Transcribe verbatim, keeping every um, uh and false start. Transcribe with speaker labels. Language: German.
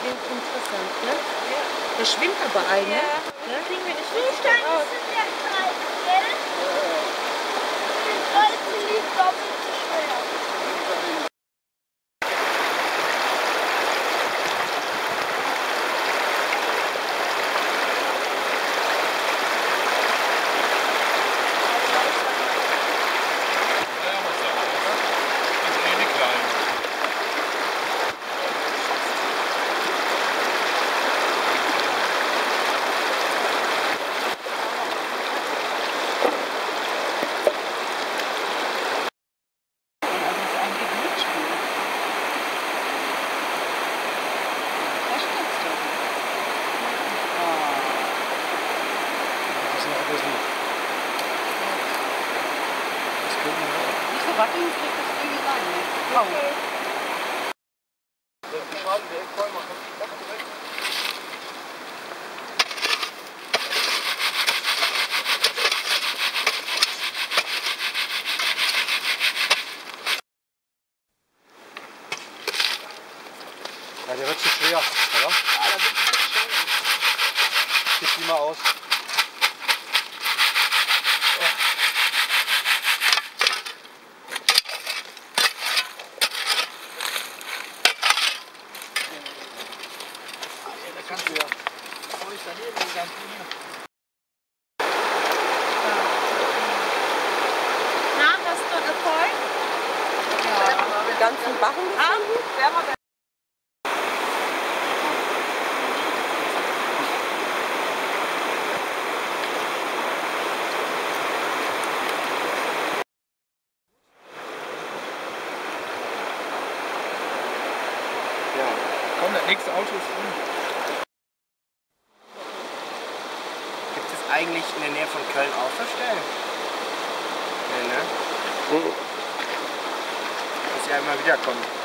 Speaker 1: interessant, ne? Der schwimmt aber ein, ne?
Speaker 2: Ja.
Speaker 1: Ne? Kriegen wir nicht
Speaker 3: Steine sind ja kalt, gell? Die Leute liegen doppelt so schwer.
Speaker 2: Wacken kriegt das irgendwie rein, ne?
Speaker 3: Okay.
Speaker 4: Der Schaden, der Eckbäume macht die Dach direkt. Ja, der wird zu schwer, oder?
Speaker 2: Ah, da wird es nicht schön.
Speaker 4: Gib die mal aus.
Speaker 2: Kannst du ja. Oh, ich daneben gegangen.
Speaker 1: Na, hast du Erfolg?
Speaker 2: Ja.
Speaker 1: Die ganzen Bachen gefunden?
Speaker 4: Ja. Komm, das nächste Auto ist drin.
Speaker 5: Gibt es eigentlich in der Nähe von Köln Außerstellen? Nee, ne?
Speaker 4: Mhm.
Speaker 5: Muss ja immer wieder kommen.